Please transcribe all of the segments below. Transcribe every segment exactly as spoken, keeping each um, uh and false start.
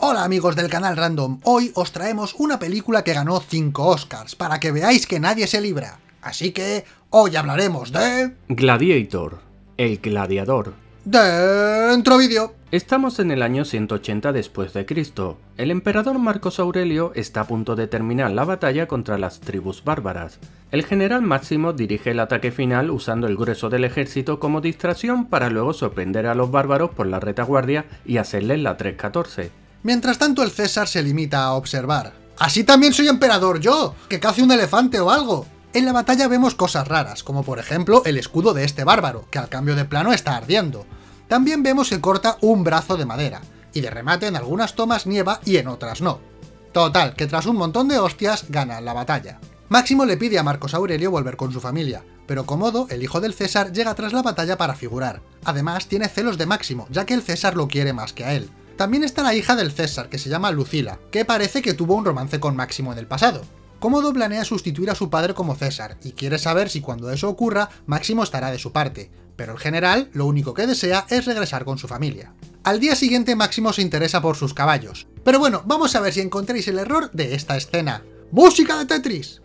Hola amigos del canal Random, hoy os traemos una película que ganó cinco Oscars, para que veáis que nadie se libra. Así que hoy hablaremos de... Gladiator, el gladiador. Dentro vídeo. Estamos en el año ciento ochenta después de Cristo. El emperador Marcos Aurelio está a punto de terminar la batalla contra las tribus bárbaras. El general Máximo dirige el ataque final usando el grueso del ejército como distracción para luego sorprender a los bárbaros por la retaguardia y hacerles la tres catorce. Mientras tanto el César se limita a observar. ¡Así también soy emperador yo! ¡Que cace un elefante o algo! En la batalla vemos cosas raras, como por ejemplo el escudo de este bárbaro, que al cambio de plano está ardiendo. También vemos que corta un brazo de madera, y de remate en algunas tomas nieva y en otras no. Total, que tras un montón de hostias gana la batalla. Máximo le pide a Marcos Aurelio volver con su familia, pero Comodo, el hijo del César, llega tras la batalla para figurar. Además tiene celos de Máximo, ya que el César lo quiere más que a él. También está la hija del César, que se llama Lucila, que parece que tuvo un romance con Máximo en el pasado. Comodo planea sustituir a su padre como César, y quiere saber si cuando eso ocurra, Máximo estará de su parte, pero el general lo único que desea es regresar con su familia. Al día siguiente Máximo se interesa por sus caballos. Pero bueno, vamos a ver si encontráis el error de esta escena. ¡Música de Tetris!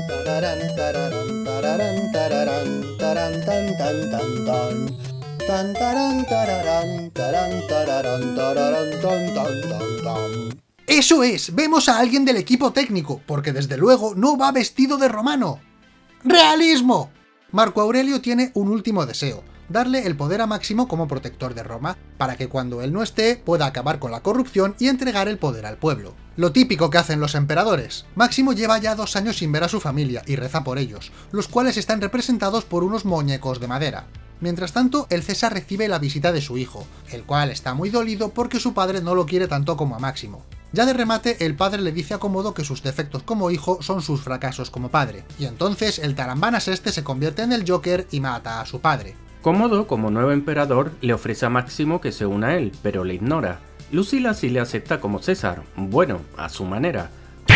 ¡Eso es! Vemos a alguien del equipo técnico, porque desde luego no va vestido de romano. ¡Realismo! Marco Aurelio tiene un último deseo, darle el poder a Máximo como protector de Roma, para que cuando él no esté pueda acabar con la corrupción y entregar el poder al pueblo. Lo típico que hacen los emperadores. Máximo lleva ya dos años sin ver a su familia y reza por ellos, los cuales están representados por unos muñecos de madera. Mientras tanto, el César recibe la visita de su hijo, el cual está muy dolido porque su padre no lo quiere tanto como a Máximo. Ya de remate, el padre le dice a Comodo que sus defectos como hijo son sus fracasos como padre, y entonces el tarambanas este se convierte en el Joker y mata a su padre. Comodo, como nuevo emperador, le ofrece a Máximo que se una a él, pero le ignora. Lucila sí le acepta como César, bueno, a su manera.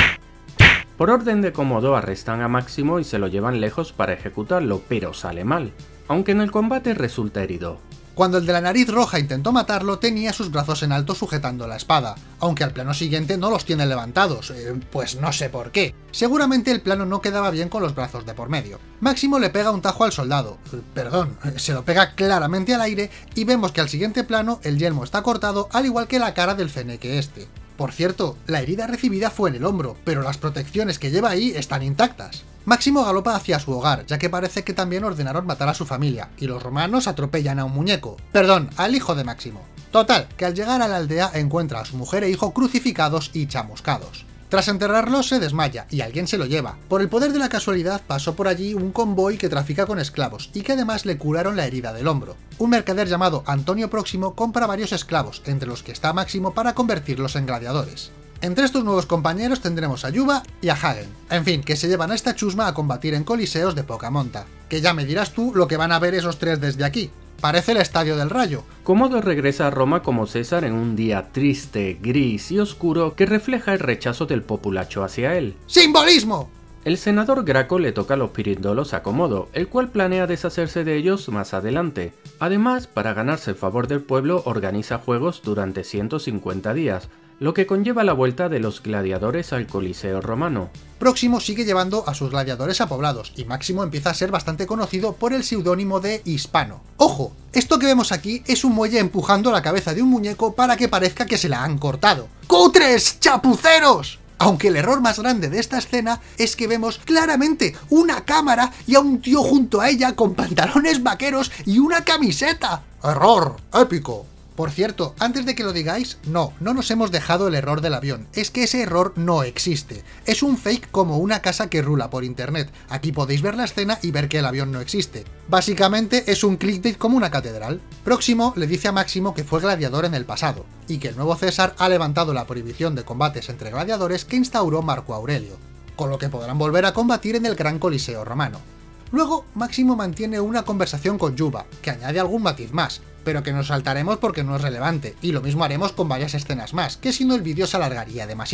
Por orden de Comodo arrestan a Máximo y se lo llevan lejos para ejecutarlo, pero sale mal, aunque en el combate resulta herido. Cuando el de la nariz roja intentó matarlo, tenía sus brazos en alto sujetando la espada, aunque al plano siguiente no los tiene levantados, eh, pues no sé por qué. Seguramente el plano no quedaba bien con los brazos de por medio. Máximo le pega un tajo al soldado, eh, perdón, se lo pega claramente al aire y vemos que al siguiente plano el yelmo está cortado al igual que la cara del feneque este. Por cierto, la herida recibida fue en el hombro, pero las protecciones que lleva ahí están intactas. Máximo galopa hacia su hogar, ya que parece que también ordenaron matar a su familia, y los romanos atropellan a un muñeco, perdón, al hijo de Máximo. Total, que al llegar a la aldea encuentra a su mujer e hijo crucificados y chamuscados. Tras enterrarlos se desmaya, y alguien se lo lleva. Por el poder de la casualidad pasó por allí un convoy que trafica con esclavos, y que además le curaron la herida del hombro. Un mercader llamado Antonio Próximo compra varios esclavos, entre los que está Máximo para convertirlos en gladiadores. Entre estos nuevos compañeros tendremos a Yuba y a Hagen. En fin, que se llevan a esta chusma a combatir en coliseos de poca monta. Que ya me dirás tú lo que van a ver esos tres desde aquí. Parece el Estadio del Rayo. Comodo regresa a Roma como César en un día triste, gris y oscuro que refleja el rechazo del populacho hacia él. ¡Simbolismo! El senador Graco le toca los pirindolos a Comodo, el cual planea deshacerse de ellos más adelante. Además, para ganarse el favor del pueblo, organiza juegos durante ciento cincuenta días, lo que conlleva la vuelta de los gladiadores al Coliseo romano. Próximo sigue llevando a sus gladiadores a poblados, y Máximo empieza a ser bastante conocido por el seudónimo de Hispano. ¡Ojo! Esto que vemos aquí es un muelle empujando la cabeza de un muñeco para que parezca que se la han cortado. ¡Cutres! ¡Chapuceros! Aunque el error más grande de esta escena es que vemos claramente una cámara y a un tío junto a ella con pantalones vaqueros y una camiseta. ¡Error! ¡Épico! Por cierto, antes de que lo digáis, no, no nos hemos dejado el error del avión, es que ese error no existe. Es un fake como una casa que rula por internet, aquí podéis ver la escena y ver que el avión no existe. Básicamente es un clickbait como una catedral. Próximo le dice a Máximo que fue gladiador en el pasado, y que el nuevo César ha levantado la prohibición de combates entre gladiadores que instauró Marco Aurelio, con lo que podrán volver a combatir en el Gran Coliseo romano. Luego, Máximo mantiene una conversación con Yuba, que añade algún matiz más, pero que nos saltaremos porque no es relevante, y lo mismo haremos con varias escenas más, que si no el vídeo se alargaría demasiado.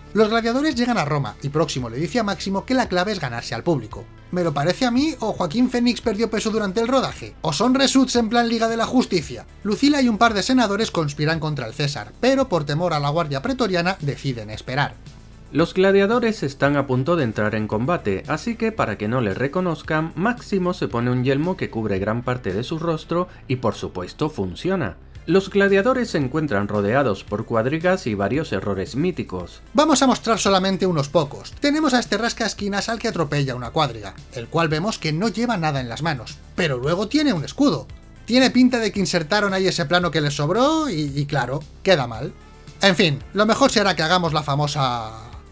Los gladiadores llegan a Roma y Próximo le dice a Máximo que la clave es ganarse al público. ¿Me lo parece a mí o Joaquín Phoenix perdió peso durante el rodaje? ¿O son resuts en plan Liga de la Justicia? Lucila y un par de senadores conspiran contra el César, pero por temor a la guardia pretoriana deciden esperar. Los gladiadores están a punto de entrar en combate, así que para que no les reconozcan, Máximo se pone un yelmo que cubre gran parte de su rostro y por supuesto funciona. Los gladiadores se encuentran rodeados por cuadrigas y varios errores míticos. Vamos a mostrar solamente unos pocos. Tenemos a este rascaesquinas al que atropella una cuadriga, el cual vemos que no lleva nada en las manos, pero luego tiene un escudo. Tiene pinta de que insertaron ahí ese plano que les sobró y, y claro, queda mal. En fin, lo mejor será que hagamos la famosa...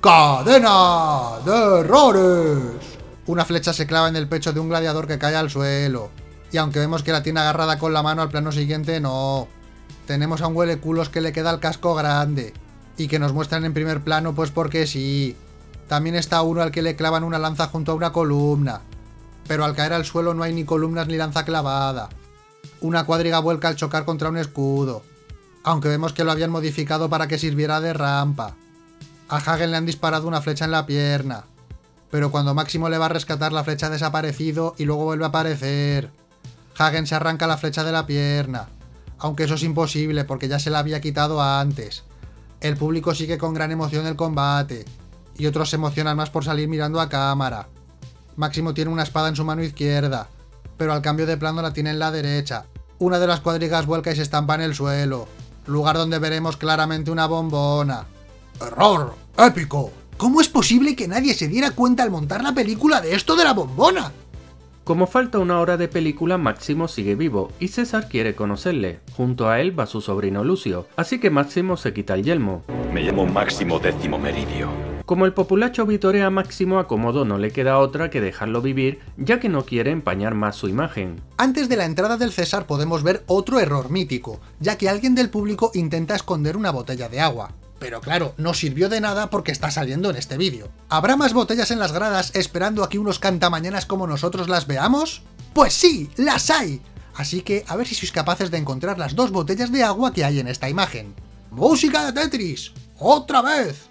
¡cadena de errores! Una flecha se clava en el pecho de un gladiador que cae al suelo. Y aunque vemos que la tiene agarrada con la mano, al plano siguiente no... Tenemos a un hueleculos que le queda el casco grande. Y que nos muestran en primer plano pues porque sí. También está uno al que le clavan una lanza junto a una columna. Pero al caer al suelo no hay ni columnas ni lanza clavada. Una cuadriga vuelca al chocar contra un escudo. Aunque vemos que lo habían modificado para que sirviera de rampa. A Hagen le han disparado una flecha en la pierna. Pero cuando Máximo le va a rescatar, la flecha ha desaparecido y luego vuelve a aparecer. Hagen se arranca la flecha de la pierna. Aunque eso es imposible porque ya se la había quitado antes. El público sigue con gran emoción el combate. Y otros se emocionan más por salir mirando a cámara. Máximo tiene una espada en su mano izquierda. Pero al cambio de plano la tiene en la derecha. Una de las cuadrigas vuelca y se estampa en el suelo. Lugar donde veremos claramente una bombona. ¡Error! ¡Épico! ¿Cómo es posible que nadie se diera cuenta al montar la película de esto de la bombona? Como falta una hora de película, Máximo sigue vivo y César quiere conocerle. Junto a él va su sobrino Lucio, así que Máximo se quita el yelmo. Me llamo Máximo Décimo Meridio. Como el populacho vitorea a Máximo, a Comodo no le queda otra que dejarlo vivir, ya que no quiere empañar más su imagen. Antes de la entrada del César podemos ver otro error mítico, ya que alguien del público intenta esconder una botella de agua. Pero claro, no sirvió de nada porque está saliendo en este vídeo. ¿Habrá más botellas en las gradas esperando a que unos cantamañanas como nosotros las veamos? ¡Pues sí! ¡Las hay! Así que a ver si sois capaces de encontrar las dos botellas de agua que hay en esta imagen. ¡Música de Tetris! ¡Otra vez!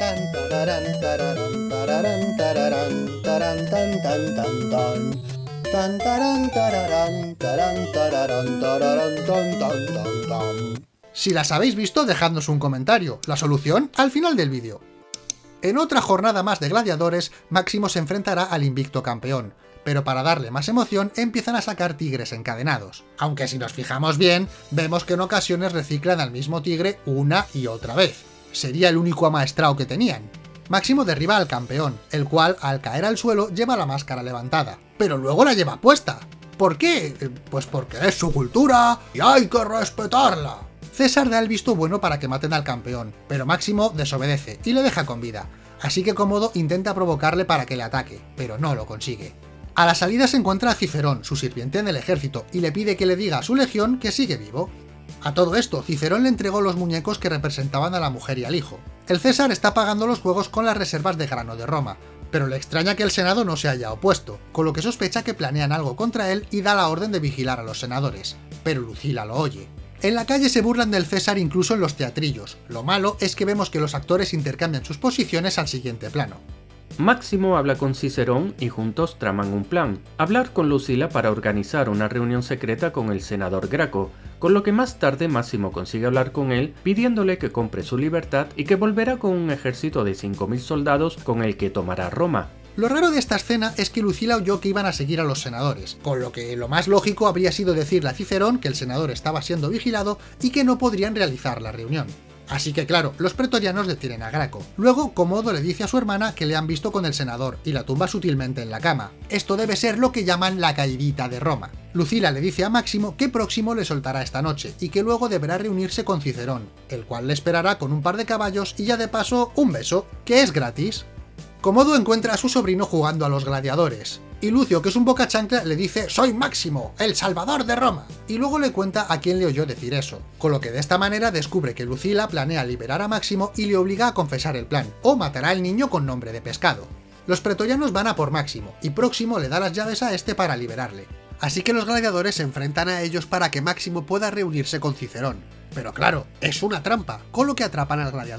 Si las habéis visto, dejadnos un comentario. La solución al final del vídeo. En otra jornada más de gladiadores, Máximo se enfrentará al invicto campeón, pero para darle más emoción empiezan a sacar tigres encadenados. Aunque si nos fijamos bien, vemos que en ocasiones reciclan al mismo tigre una y otra vez. Sería el único amaestrado que tenían. Máximo derriba al campeón, el cual al caer al suelo lleva la máscara levantada, pero luego la lleva puesta. ¿Por qué? Pues porque es su cultura y hay que respetarla. César da el visto bueno para que maten al campeón, pero Máximo desobedece y le deja con vida, así que Comodo intenta provocarle para que le ataque, pero no lo consigue. A la salida se encuentra a Cicerón, su sirviente en el ejército, y le pide que le diga a su legión que sigue vivo. A todo esto, Cicerón le entregó los muñecos que representaban a la mujer y al hijo. El César está pagando los juegos con las reservas de grano de Roma, pero le extraña que el Senado no se haya opuesto, con lo que sospecha que planean algo contra él y da la orden de vigilar a los senadores, pero Lucila lo oye. En la calle se burlan del César incluso en los teatrillos. Lo malo es que vemos que los actores intercambian sus posiciones al siguiente plano. Máximo habla con Cicerón y juntos traman un plan, hablar con Lucila para organizar una reunión secreta con el senador Graco, con lo que más tarde Máximo consigue hablar con él pidiéndole que compre su libertad y que volverá con un ejército de cinco mil soldados con el que tomará Roma. Lo raro de esta escena es que Lucila oyó que iban a seguir a los senadores, con lo que lo más lógico habría sido decirle a Cicerón que el senador estaba siendo vigilado y que no podrían realizar la reunión. Así que claro, los pretorianos detienen a Graco. Luego, Comodo le dice a su hermana que le han visto con el senador y la tumba sutilmente en la cama. Esto debe ser lo que llaman la caidita de Roma. Lucila le dice a Máximo que Próximo le soltará esta noche y que luego deberá reunirse con Cicerón, el cual le esperará con un par de caballos y ya de paso un beso, que es gratis. Comodo encuentra a su sobrino jugando a los gladiadores, y Lucio, que es un boca chancla, le dice «Soy Máximo, el salvador de Roma», y luego le cuenta a quién le oyó decir eso, con lo que de esta manera descubre que Lucila planea liberar a Máximo y le obliga a confesar el plan, o matará al niño con nombre de pescado. Los pretorianos van a por Máximo, y Próximo le da las llaves a este para liberarle. Así que los gladiadores se enfrentan a ellos para que Máximo pueda reunirse con Cicerón. Pero claro, es una trampa, con lo que atrapan al gladiador.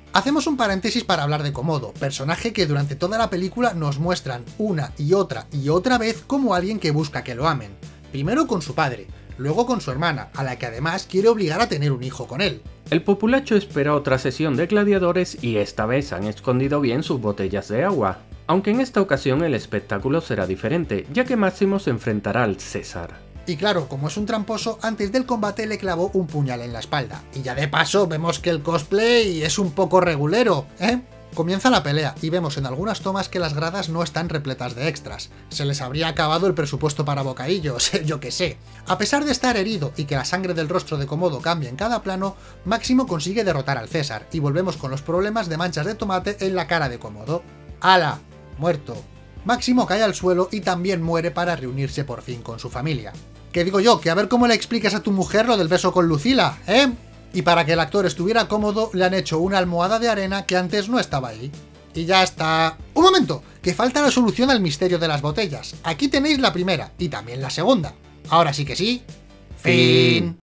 Hacemos un paréntesis para hablar de Komodo, personaje que durante toda la película nos muestran una y otra y otra vez como alguien que busca que lo amen. Primero con su padre, luego con su hermana, a la que además quiere obligar a tener un hijo con él. El populacho espera otra sesión de gladiadores y esta vez han escondido bien sus botellas de agua. Aunque en esta ocasión el espectáculo será diferente, ya que Máximo se enfrentará al César. Y claro, como es un tramposo, antes del combate le clavó un puñal en la espalda. Y ya de paso vemos que el cosplay es un poco regulero, ¿eh? Comienza la pelea y vemos en algunas tomas que las gradas no están repletas de extras. Se les habría acabado el presupuesto para bocadillos, yo qué sé. A pesar de estar herido y que la sangre del rostro de Komodo cambia en cada plano, Máximo consigue derrotar al César y volvemos con los problemas de manchas de tomate en la cara de Komodo. ¡Hala! Muerto. Máximo cae al suelo y también muere para reunirse por fin con su familia. ¿Qué digo yo? Que a ver cómo le explicas a tu mujer lo del beso con Lucila, ¿eh? Y para que el actor estuviera cómodo, le han hecho una almohada de arena que antes no estaba ahí. Y ya está... ¡Un momento! Que falta la solución al misterio de las botellas. Aquí tenéis la primera, y también la segunda. Ahora sí que sí... ¡Fin!